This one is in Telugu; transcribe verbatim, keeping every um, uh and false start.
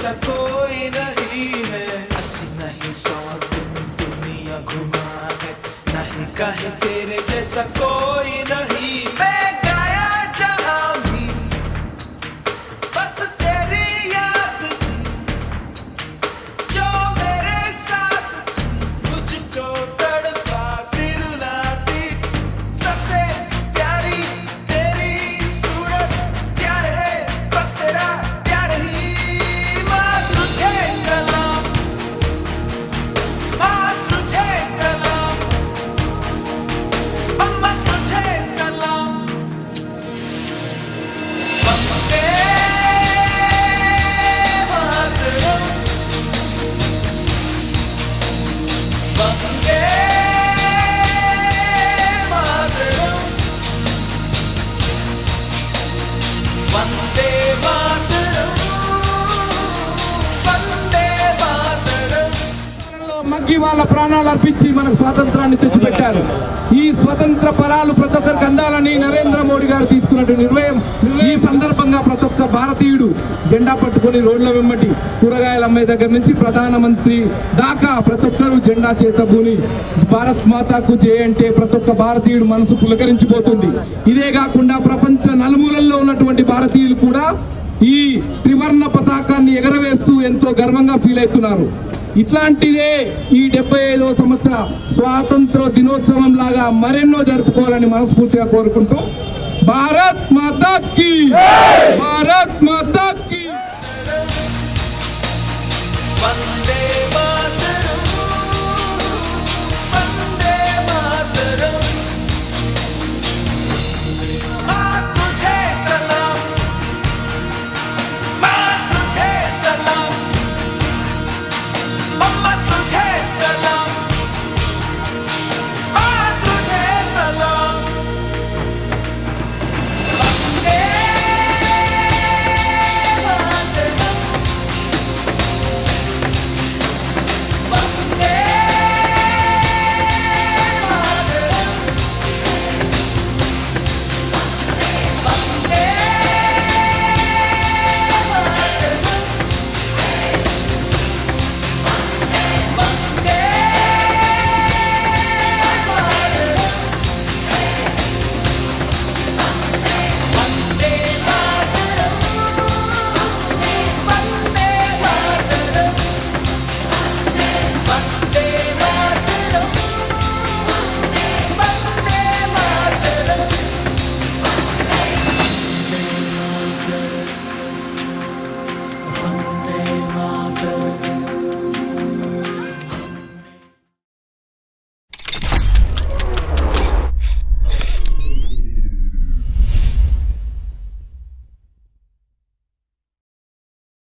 जैसा कोई नहीं है। अस्सी नहीं सौ दिन दुनिया घुमा है, नहीं कहे तेरे जैसा कोई नहीं। मैं गाया जहां भी बस तेरी याद थी, जो मेरे साथ थी मुझको तड़पाती रुलाती। सबसे प्यारी तेरी सूरत, प्यार है बस तेरा प्यार ही। माँ तुझे सलाम, माँ तुझे सलाम, अम्मा तुझे सलाम। वंदे मातरम, वंदे मातरम, वंदे मातरम, वंदे मातरम। మగ్గి వాళ్ళ ప్రాణాలు అర్పించి మనకు స్వాతంత్రాన్ని తెచ్చిపెట్టారు. ఈ స్వతంత్ర ఫలాలు ప్రతి ఒక్కరికి అందాలని నరేంద్ర మోడీ గారు తీసుకున్నట్టు నిర్ణయం. ఈ సందర్భంగా ప్రతి ఒక్క భారతీయుడు జెండా పట్టుకొని రోడ్ల వెంబడి కూరగాయల అమ్మే దగ్గర నుంచి ప్రధానమంత్రి దాకా ప్రతి ఒక్కరు జెండా చేతబూని భారత్ మాతాకు జై అంటే ప్రతి ఒక్క భారతీయుడు మనసు పులకరించిపోతుంది. ఇదే కాకుండా ప్రపంచ నలుమూలల్లో ఉన్నటువంటి భారతీయులు కూడా ఈ త్రివర్ణ పతాకాన్ని ఎగరవేస్తూ ఎంతో గర్వంగా ఫీల్ అవుతున్నారు. ఇట్లాంటిదే ఈ డెబ్బై ఐదవ సంవత్సర స్వాతంత్ర దినోత్సవం లాగా మరెన్నో జరుపుకోవాలని మనస్ఫూర్తిగా కోరుకుంటూ భారత్ మాతా కీ, భారత్ మాతా కీ. वंदे